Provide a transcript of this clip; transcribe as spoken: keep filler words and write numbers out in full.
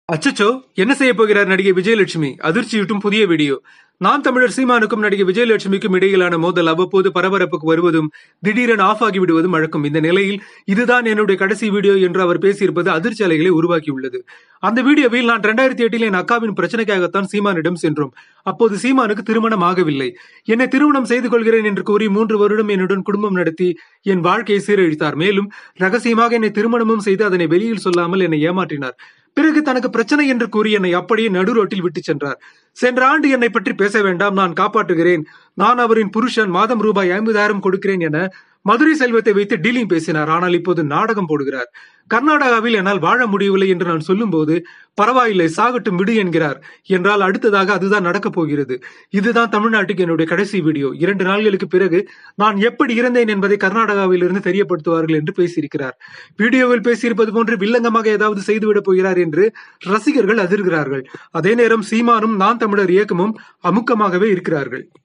அச்சச்சோ, என்ன செய்ய போகிறார் நடிகை விஜயலட்சுமி? அதிர்ச்சியூட்டும் புதிய வீடியோ. நாம் தமிழர் சீமானுக்கும் நடிகை விஜயலட்சுமிக்கும் இடையிலான மோதல் அவ்வப்போது பரபரப்புக்கு வருவதும் திடீரென ஆஃப் ஆகி விடுவதும் வழக்கம். இந்த நிலையில் இதுதான் என்னுடைய கடைசி வீடியோ என்று அவர் பேசியிருப்பது அதிர்ச்சி அலைகளை உருவாக்கியுள்ளது. அந்த வீடியோவில் நான் இரண்டாயிரத்தி எட்டில் என் அக்காவின் பிரச்சனைக்காகத்தான் சீமானிடம் சென்றோம். அப்போது சீமானுக்கு திருமணம் ஆகவில்லை. என்னை திருமணம் செய்து கொள்கிறேன் என்று கூறி மூன்று வருடம் என்னுடன் குடும்பம் நடத்தி என் வாழ்க்கையை சீரழித்தார். மேலும் ரகசியமாக என்னை திருமணமும் செய்து அதனை வெளியில் சொல்லாமல் என்னை ஏமாற்றினார். பிறகு தனக்கு பிரச்சனை என்று கூறி என்னை அப்படியே நடு ரோட்டில் விட்டு சென்றார். சென்ற ஆண்டு என்னை பற்றி பேச வேண்டாம், நான் காப்பாற்றுகிறேன், நான் அவரின் புருஷன், மாதம் ரூபாய் ஐம்பதாயிரம் கொடுக்கிறேன் என மதுரை செல்வத்தை வைத்து டீலிங் பேசினார். ஆனால் இப்போது நாடகம் போடுகிறார். கர்நாடகாவில் என்னால் வாழ முடியவில்லை என்று நான் சொல்லும் போது பரவாயில்லை, சாகட்டும் விடு என்கிறார். என்றால் அடுத்ததாக அதுதான் நடக்கப் போகிறது. இதுதான் தமிழ்நாட்டுக்கு என்னுடைய கடைசி வீடியோ. இரண்டு நாள்களுக்கு பிறகு நான் எப்படி இருந்தேன் என்பதை கர்நாடகாவில் இருந்து தெரியப்படுத்துவார்கள் என்று பேசியிருக்கிறார். வீடியோவில் பேசியிருப்பது போன்று வில்லங்கமாக ஏதாவது செய்துவிடப் போகிறார் என்று ரசிகர்கள் அதிர்கிறார்கள். அதே நேரம் சீமானும் நான் தமிழர் இயக்கமும் அமுக்கமாகவே இருக்கிறார்கள்.